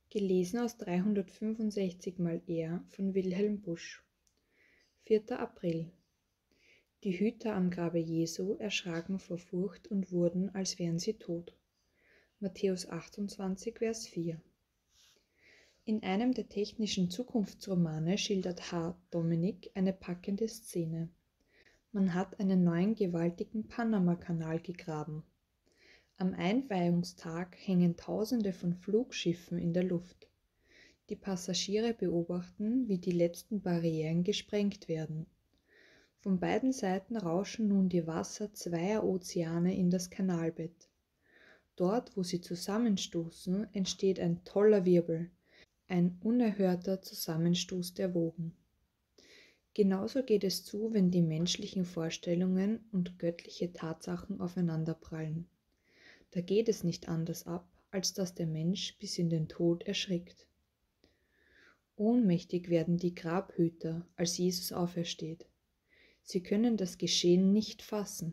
Gelesen aus 365 mal er von Wilhelm Busch. 4. April. Die Hüter am Grabe Jesu erschraken vor Furcht und wurden, als wären sie tot. Matthäus 28, Vers 4. In einem der technischen Zukunftsromane schildert H. Dominik eine packende Szene. Man hat einen neuen gewaltigen Panama-Kanal gegraben. Am Einweihungstag hängen Tausende von Flugschiffen in der Luft. Die Passagiere beobachten, wie die letzten Barrieren gesprengt werden. Von beiden Seiten rauschen nun die Wasser zweier Ozeane in das Kanalbett. Dort, wo sie zusammenstoßen, entsteht ein toller Wirbel, ein unerhörter Zusammenstoß der Wogen. Genauso geht es zu, wenn die menschlichen Vorstellungen und göttliche Tatsachen aufeinanderprallen. Da geht es nicht anders ab, als dass der Mensch bis in den Tod erschrickt. Ohnmächtig werden die Grabhüter, als Jesus aufersteht. Sie können das Geschehen nicht fassen.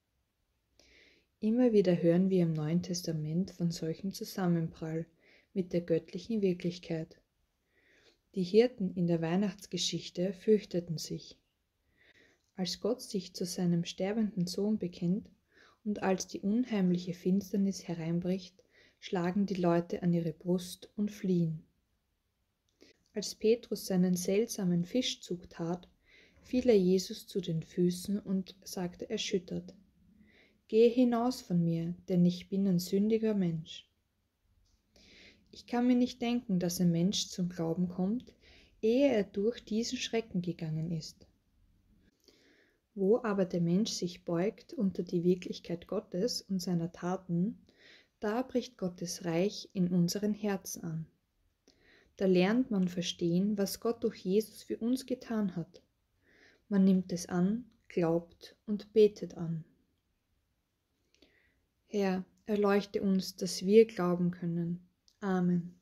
Immer wieder hören wir im Neuen Testament von solchem Zusammenprall mit der göttlichen Wirklichkeit. Die Hirten in der Weihnachtsgeschichte fürchteten sich. Als Gott sich zu seinem sterbenden Sohn bekennt und als die unheimliche Finsternis hereinbricht, schlagen die Leute an ihre Brust und fliehen. Als Petrus seinen seltsamen Fischzug tat, fiel er Jesus zu den Füßen und sagte erschüttert: Gehe hinaus von mir, denn ich bin ein sündiger Mensch. Ich kann mir nicht denken, dass ein Mensch zum Glauben kommt, ehe er durch diesen Schrecken gegangen ist. Wo aber der Mensch sich beugt unter die Wirklichkeit Gottes und seiner Taten, da bricht Gottes Reich in unseren Herzen an. Da lernt man verstehen, was Gott durch Jesus für uns getan hat. Man nimmt es an, glaubt und betet an. Herr, erleuchte uns, dass wir glauben können. Amen.